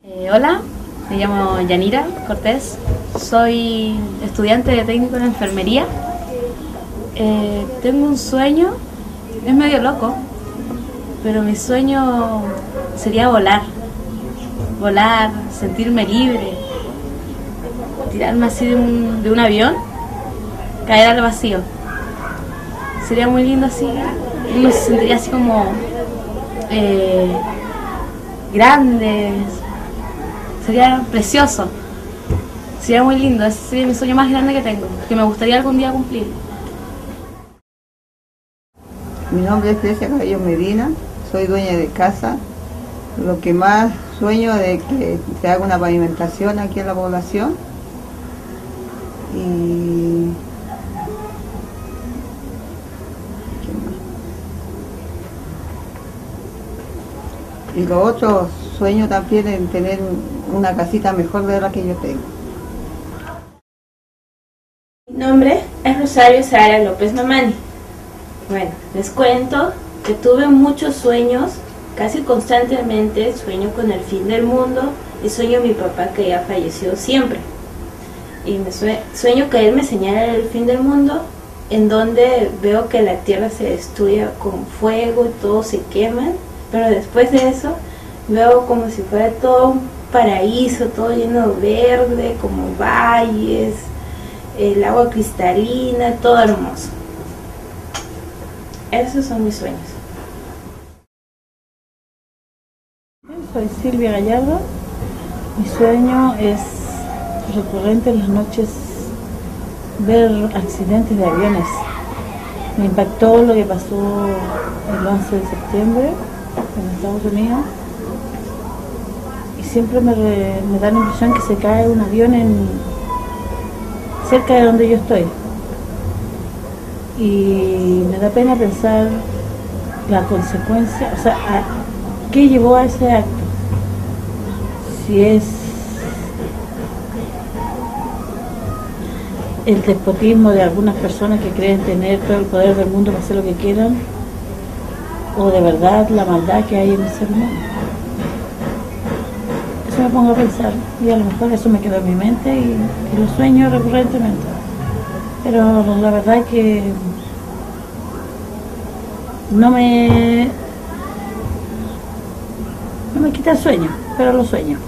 Hola, me llamo Yanira Cortés, soy estudiante de técnico en enfermería. Tengo un sueño, es medio loco, pero mi sueño sería volar, sentirme libre, tirarme así de un avión, caer al vacío. Sería muy lindo así, uno se sentiría así como grande, sería precioso, sería muy lindo, ese sería mi sueño más grande que tengo, que me gustaría algún día cumplir. Mi nombre es Grecia Cabello Medina, soy dueña de casa. Lo que más sueño de que se haga una pavimentación aquí en la población y lo otro sueño también en tener una casita mejor de la que yo tengo. Mi nombre es Rosario Sara López Mamani. Bueno, les cuento que tuve muchos sueños, casi constantemente sueño con el fin del mundo y sueño a mi papá que ya falleció siempre. Y sueño que él me señala el fin del mundo, en donde veo que la tierra se destruye con fuego y todo se quema, pero después de eso veo como si fuera todo un paraíso, todo lleno de verde, como valles, el agua cristalina, todo hermoso. Esos son mis sueños. Soy Silvia Gallardo. Mi sueño es recurrente en las noches ver accidentes de aviones. Me impactó lo que pasó el 11 de septiembre en Estados Unidos y siempre me da la impresión que se cae un avión cerca de donde yo estoy. Y me da pena pensar la consecuencia, o sea, ¿qué llevó a ese acto? Si es el despotismo de algunas personas que creen tener todo el poder del mundo para hacer lo que quieran, o de verdad la maldad que hay en el ser humano. Eso me pongo a pensar, y a lo mejor eso me quedó en mi mente y lo sueño recurrentemente. Pero la verdad es que no me quita el sueño, pero lo sueño.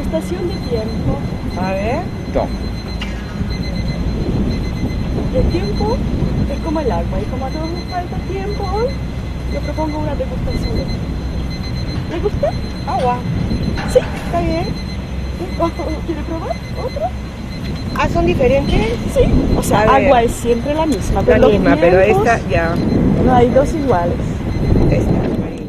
degustación de tiempo. A ver. Toma. El tiempo es como el agua y como a todos nos falta tiempo hoy, yo propongo una degustación de tiempo. ¿Le gusta? Agua. Sí, está bien. ¿Quiere probar otro? Ah, ¿son diferentes? Sí, o sea, A ver. agua es siempre la misma. La pero los misma, pero tiempos, esta ya. no hay dos iguales. Esta. Ahí.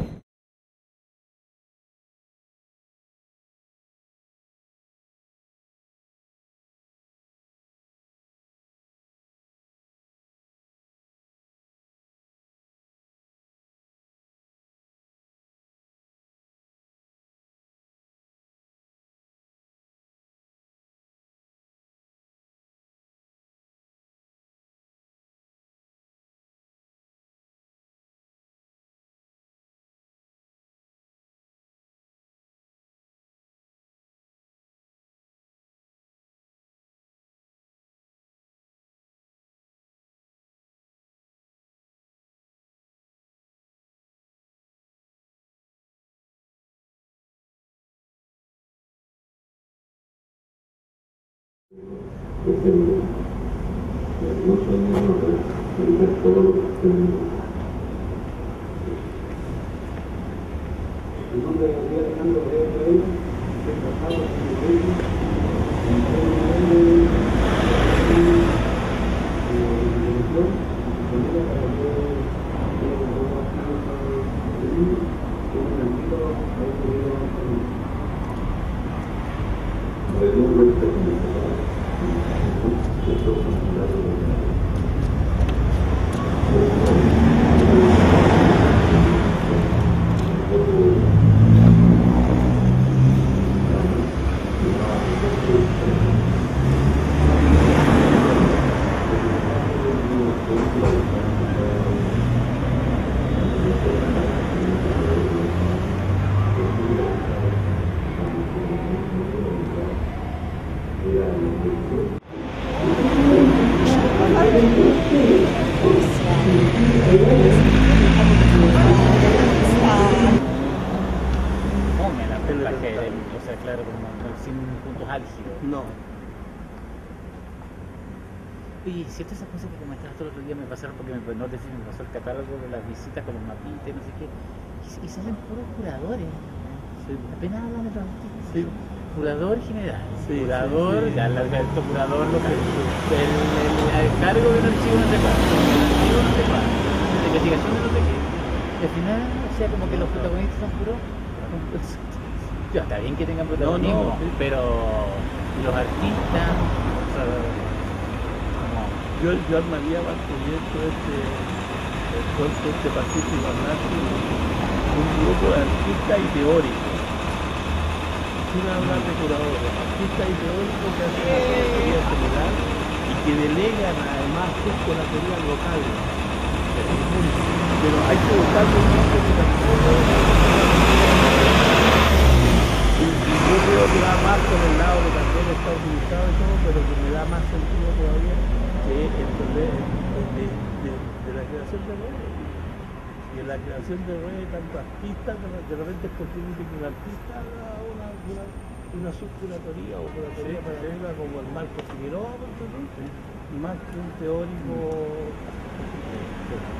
O sea, claro, sin puntos álgidos. No. Oye, ¿cierto esas cosas que comentaste el otro día me pasaron porque me pasó el catálogo de las visitas con los mapitas y no sé qué? Y salen puros curadores. Sí. Apenas hablan de los artistas. Sí. Curador general. Sí, Curador, sí, sí. ya el curador, lo que el cargo de un archivo no sé cuánto, el archivo no sé cuánto, la investigación de no sé qué. Y al final, o sea, como que los protagonistas son puros. Ya, está bien que tengan protagonismo, No, sí. pero los artistas, o sea, Yo armaría más proyecto este Pacífico Nazi, un grupo de artistas y teóricos. Sin hablar de curadores, artistas y teóricos que hacen la teoría general y que delegan además justo la teoría local. Pero hay que buscarlo un poco que tampoco. Yo creo que va más por el lado que también está utilizado y todo, pero que me da más sentido todavía que de la creación de redes. Y en la creación de redes, tanto artistas, de repente es posible que un artista haga una subcuratoría o curatoría paralela como el Marco Figueroa, por ejemplo, más que un teórico.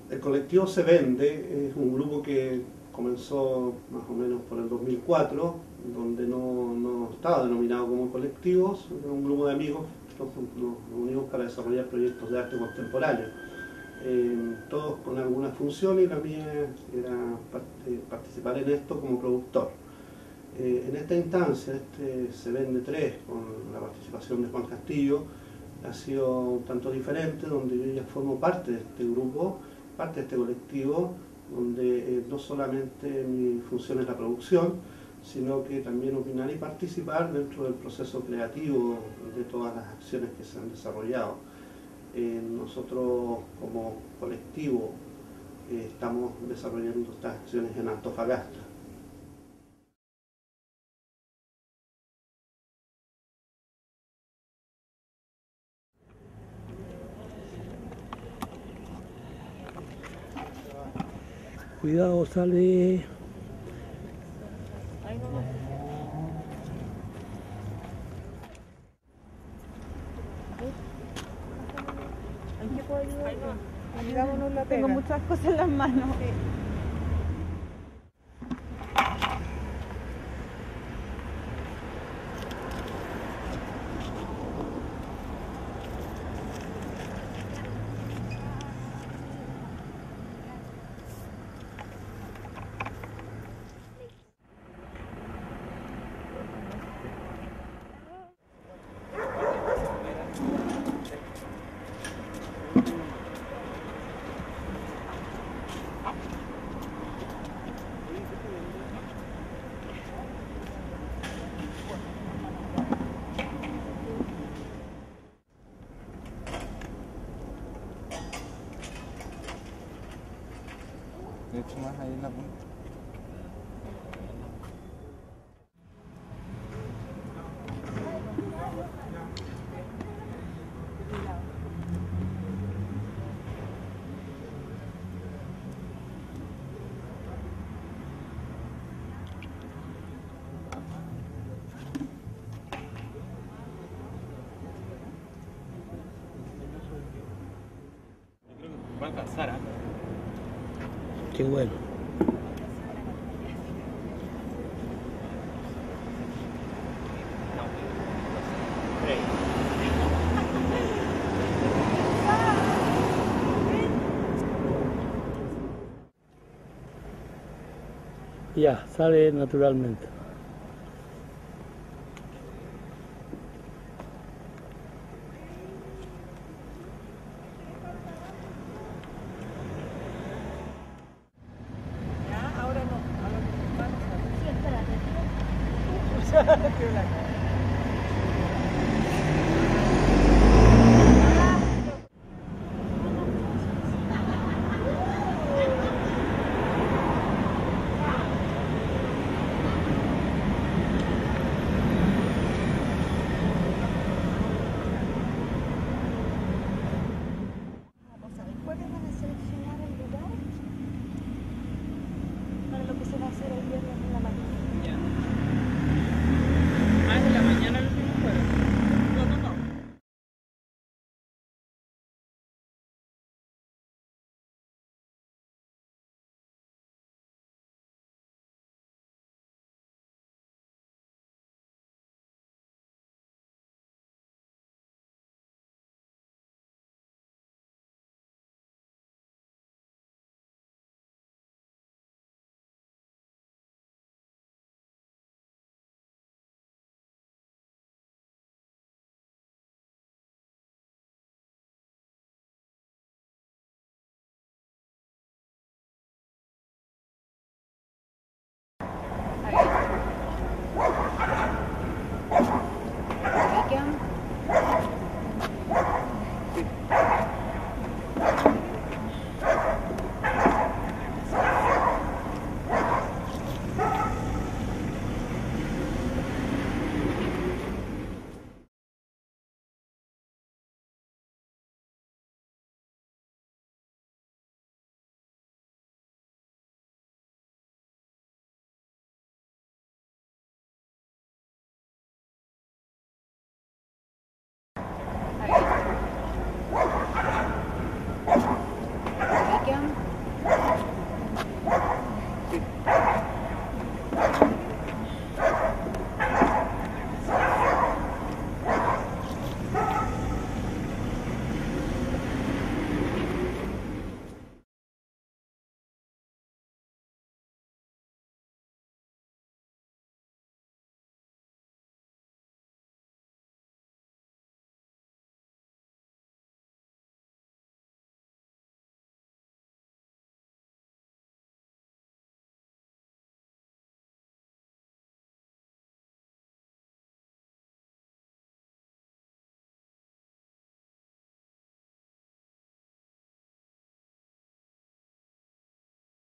El colectivo Se Vende es un grupo que comenzó más o menos por el 2004, donde no estaba denominado como colectivos, era un grupo de amigos, nos unimos para desarrollar proyectos de arte contemporáneo. Todos con alguna función, y la mía era participar en esto como productor. En esta instancia, este Se Vende 3, con la participación de Juan Castillo, ha sido un tanto diferente, donde yo ya formo parte de este grupo, parte de este colectivo, donde no solamente mi función es la producción, sino que también opinar y participar dentro del proceso creativo de todas las acciones que se han desarrollado. Nosotros como colectivo estamos desarrollando estas acciones en Antofagasta. Cuidado, sale. ¿En qué puedo ayudar? Ayudámonos la pega. Tengo muchas cosas en las manos. De hecho, más ahí en la punta. Va a alcanzar, ¿eh? Qué bueno. Ya, sale naturalmente. Ahora no, a los manos. Sí, espérate.